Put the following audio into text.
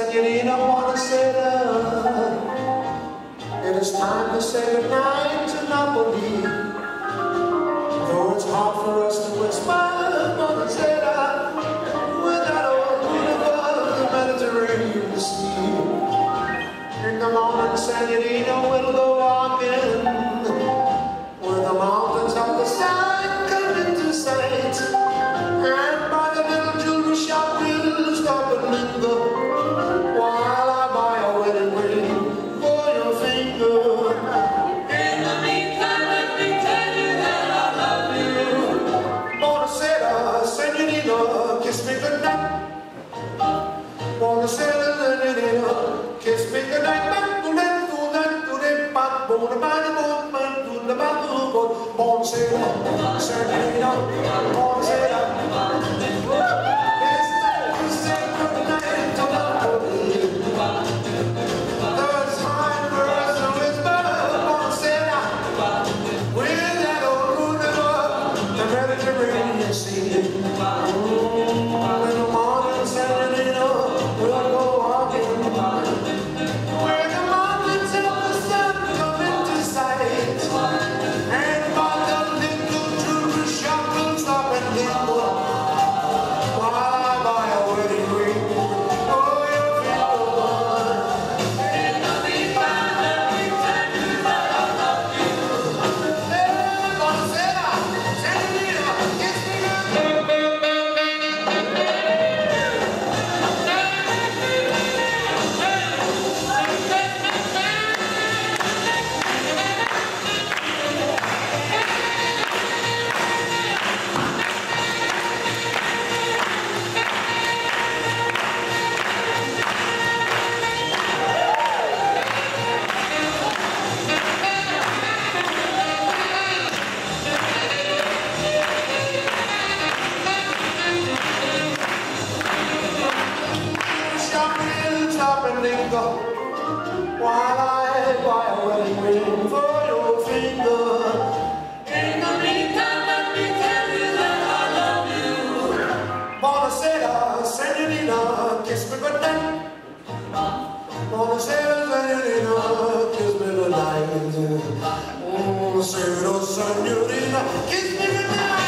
senorita, buonasera. It is time to say goodnight to Napoli. Though it's hard for us to whisper, buonasera, with that old moon above the Mediterranean Sea. In the morning, senorita, we'll go walking, where the mountains of the side come into sight, and by the little jewelry shop we'll stop and linger, while I buy a wedding ring for your finger. In the meantime, let me tell you that I love you. Buonasera, senorita, kiss me goodnight. Buonasera, senorita, kiss me goodnight. Buonasera, senorita, buonasera. It's time to say goodnight to Napoli. Though it's hard for us to whisper, buonasera, with that old moon above the Mediterranean Sea. In the morning, senorita, we'll go walking, where the mountains of the sun come into sight, and by the little jewelry shop we'll stop and linger, while I buy a wedding ring for your finger. In the meantime, let me tell you that I love you. Hey, buonasera, senorita, kiss me stop and linger, while I buy a wedding ring for your finger. In the meantime, let me tell you that I love you. Buonasera, senorita, kiss me goodnight. Buonasera, senorita, kiss me goodnight. Buonasera, senorita, kiss me goodnight.